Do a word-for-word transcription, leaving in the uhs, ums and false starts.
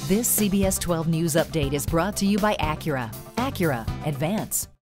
This C B S twelve News Update is brought to you by Acura. Acura, advance.